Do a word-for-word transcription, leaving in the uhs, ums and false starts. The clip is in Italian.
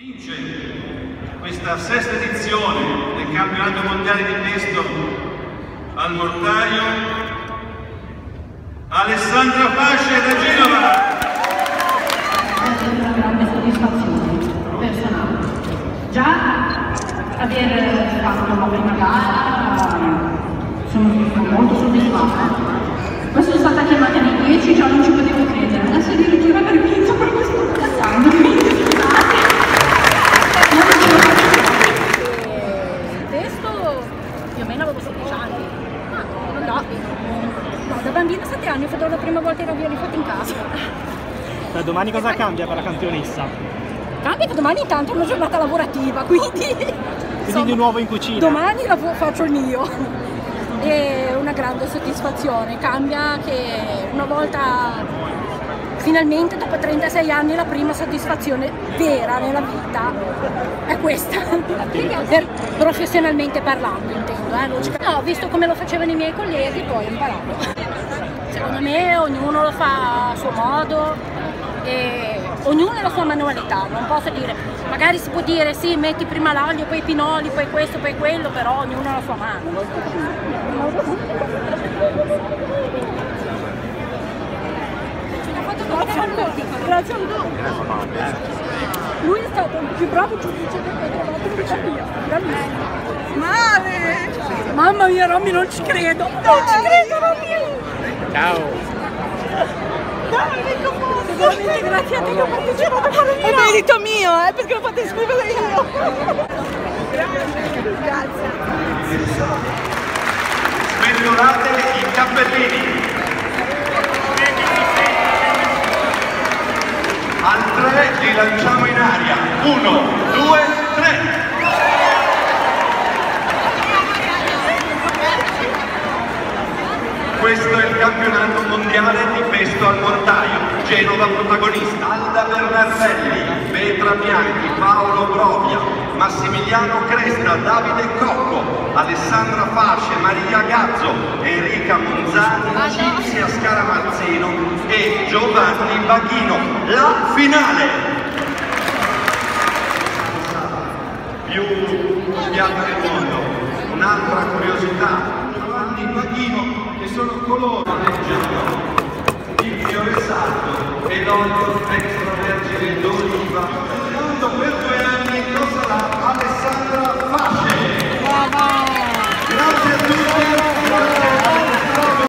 Vince questa sesta edizione del campionato mondiale di pesto al mortaio Alessandra Fasce da Genova. È una grande soddisfazione personale. Già aver fatto la prima gara sono molto soddisfatta. Poi sono stata chiamata nei dieci, già non ci potevo credere. Adesso addirittura aver vinto per questo passando. Più o meno avevo sedici anni, ma non da. No, da bambina sette anni ho fatto la prima volta i ravioli fatti in casa. Da domani cosa poi cambia per la campionessa? Cambia che domani intanto è una giornata lavorativa, quindi... Quindi insomma, di nuovo in cucina? Domani la faccio il mio. È una grande soddisfazione, cambia che una volta... Finalmente dopo trentasei anni la prima soddisfazione vera nella vita è questa, per, professionalmente parlando intendo, eh, no, visto come lo facevano i miei colleghi poi ho imparato. Secondo me ognuno lo fa a suo modo e ognuno ha la sua manualità, non posso dire, magari si può dire sì metti prima l'aglio, poi i pinoli, poi questo, poi quello, però ognuno ha la sua mano. Grazie a lui. Lui è stato il più bravo giudice che ho trovato in vita mia. Bravissimo. Male! Mamma mia, Romy, non ci credo! Non ci credo, Romy! Ciao! Dai, veramente grazie a te che ho partecipato con la mia! È merito mio, eh, perché l'ho fatto scrivere io! Grazie! Sventolate i cappellini! Al tre li lanciamo in aria. Uno, due, tre. Questo è il campionato mondiale di pesto al mortaio. Genova protagonista, Alda Bernardelli, Petra Bianchi, Paolo Brovia, Massimiliano Cresta, Davide Cocco, Alessandra Fasce, Maria Gazzo, Enrica Monzani, Cinzia Scaramanzino e Giovanni Baghino. La finale! Più odiata del mondo. Un'altra curiosità, Giovanni Baghino, che sono coloro che leggono il fiore sardo e l'olio extravergine d'oliva. Tanto per due anni lo sarà Alessandra Fasce. Grazie a tutti.